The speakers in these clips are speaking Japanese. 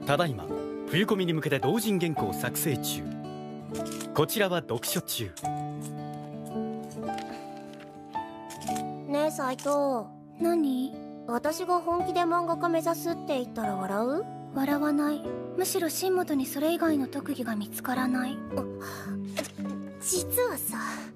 ただいま冬コミに向けて同人原稿を作成中。こちらは読書中。 ねえ斉藤。 何？ 私が本気で漫画家目指すって言ったら笑う？ 笑わない。むしろ新本にそれ以外の特技が見つからない。 実はさ、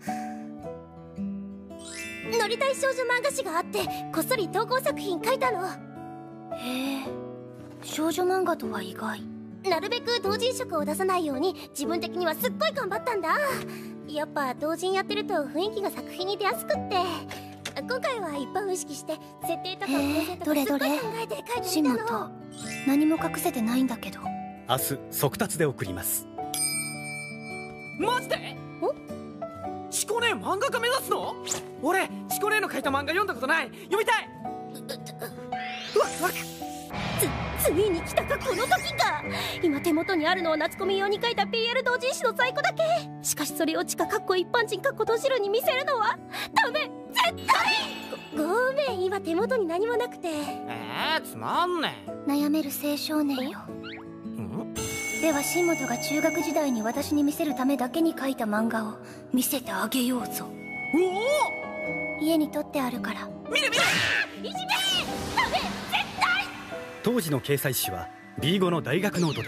乗りたい少女漫画誌があってこっそり投稿作品書いたの。 へえ、少女漫画とは意外。 なるべく同人色を出さないように自分的にはすっごい頑張ったんだ。やっぱ同人やってると雰囲気が作品に出やすくって、今回は一般を意識して設定とか構成とかすっごい考えて書いてみた新の。 本、何も隠せてないんだけど。 明日速達で送ります。 マジで？チコ姉漫画家目指すの？俺チコ姉の書いた漫画読んだことない。読みたい。ワクワク。 ついに来たかこの時が。今手元にあるのは夏コミ用に書いた PL 同人誌の在庫だけ。しかしそれを地下一般人閉じるに見せるのはダメ、絶対。ごめん、今手元に何もなくて。 つまんね悩める青少年よ。では新本が中学時代に私に見せるためだけに書いた漫画を見せてあげようぞ。 おお、 家に取ってあるから。 見る見る。 いじめダメ、絶対。 当時の掲載誌は B5 の大学ノートです。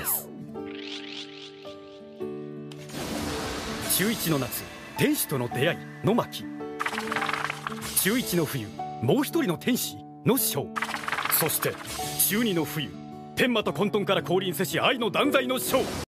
中1の夏、天使との出会いの巻。中1の冬、もう一人の天使の章。そして中2の冬、天馬と混沌から降臨せし愛の断罪の章。